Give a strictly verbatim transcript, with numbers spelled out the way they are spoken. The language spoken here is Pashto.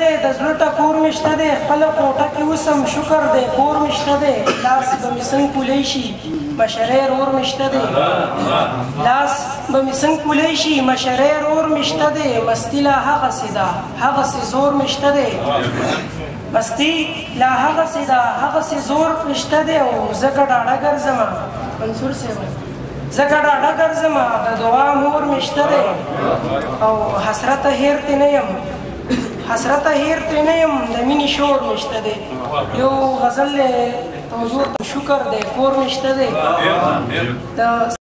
دی د زړه ټکور مې شته دی خپله کوټه کې اوسم شکر دی کور مې شته دی لاس به مې څنګ کولی شي مشرۍ رور مې شته دی لاس به مې څنګ کولی شي مشرۍ رور مې شته دی مستي لا هغسې ده هغسې زور مې شته دی مستی لا هغسې ده هغسې زور مې شته دی او ځکه ډاډه ګرځمه منصور صاحب ځکه ډاډه ګرځمه د دعا مور مې شته دی او حسرته هېر ترې نه یم حسرته هېر ترې نه یم د مینې شور مې شته دی یو غزل دی حضور ته شکر دی کور مې شته دی د